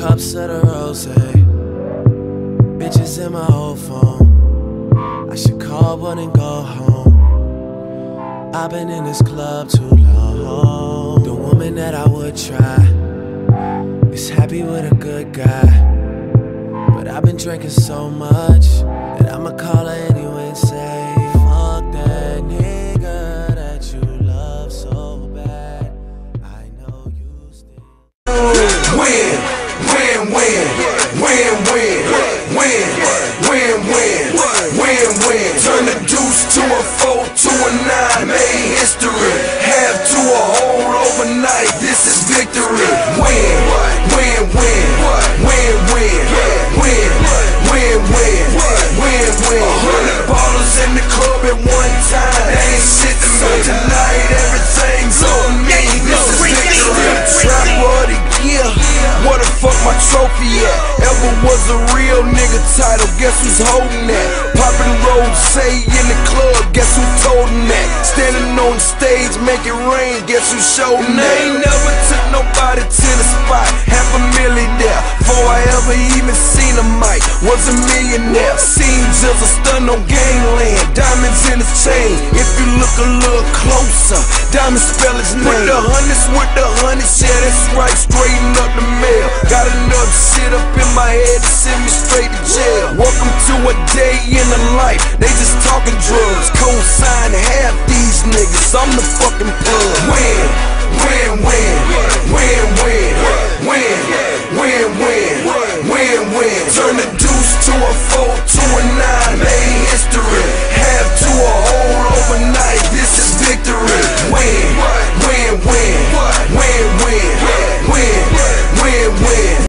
cups of the rosé, bitches in my old phone. I should call one and go home. I've been in this club too long. The woman that I would try is happy with a good guy, but I've been drinking so much that I'ma call her anyway and say, fuck that nigga that you love so bad. I know you still win. Turn the deuce to a 4 to a 9. Made history. Half to a whole overnight. This is victory. Win. 100 bottles in the club at one time. That ain't shit to me. Tonight everything's on me. This is victory. Trap of the year. Where the fuck my trophy at? Ever was a real nigga title, guess who's holding that? Poppin' rose in the club, guess who told him that? Standing on the stage, make it rain, guess who showed him that? I ain't never took nobody to the spot, $500,000 there. Before I ever even seen a mic, was a millionaire. Seen just a stun on gangland, diamonds in his chain. If you look a little closer, diamond spell his name. With the hundreds, yeah, that's right, straighten up the mail. Got enough shit up in my head to send me straight to jail. Welcome to a day in the life, they just